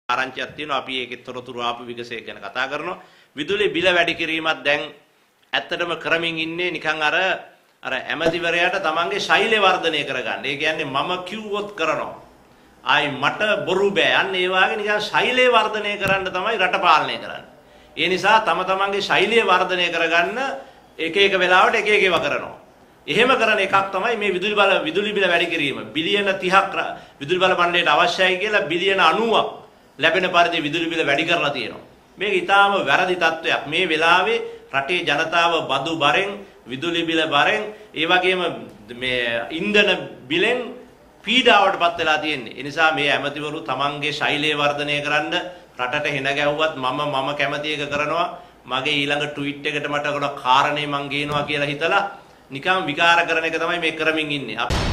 ආරංචියක් තියෙනවා. අපි ඒකේ තොරතුරු ආපු විගසය ගැන කතා කරනවා. විදුලි බිල වැඩි කිරීමත් දැන් ඇත්තටම කරමින් ඉන්නේ නිකන් අර ඇමතිවරයාට තමන්ගේ ශෛලය වර්ධනය කරගන්න. ඒ කියන්නේ මම කිව්වොත් කරනවා. ආයි මට බොරු බෑ. අන්න ඒ වාගේ නිකන් ශෛලය වර්ධනය කරන්න තමයි රට පාලනය කරන්නේ. ඒ නිසා තමන්ගේ ශෛලය වර්ධනය කරගන්න එක එක වෙලාවට එක එක ඒවා කරනවා. එහෙම කරන එකක් තමයි මේ විදුලි බිල වැඩි කිරීම. බිලියන 30ක් විදුලි බල මණ්ඩලයට අවශ්‍යයි කියලා බිලියන 90ක් ලැබෙන පරිදි විදුලි බිල වැඩි කරලා තියෙනවා. මේක ඊටාම වැරදි තත්වයක්. මේ වෙලාවේ රටේ ජනතාව බදු බරෙන්, විදුලි බිල බරෙන්, ඒ වගේම මේ ඉන්ධන බිලෙන් පීඩාවටපත් වෙලා තියෙන්නේ. ඒ නිසා මේ ඇමතිවරු තමන්ගේ ශෛලය වර්ධනය කරන්න රටට හෙන ගැහුවත් මම කැමති එක කරනවා. මගේ ඊළඟ ට්වීට් එකට මට කාරණේ මං ගේනවා කියලා හිතලා නිකන් විකාර කරන එක තමයි මේ කරමින් ඉන්නේ.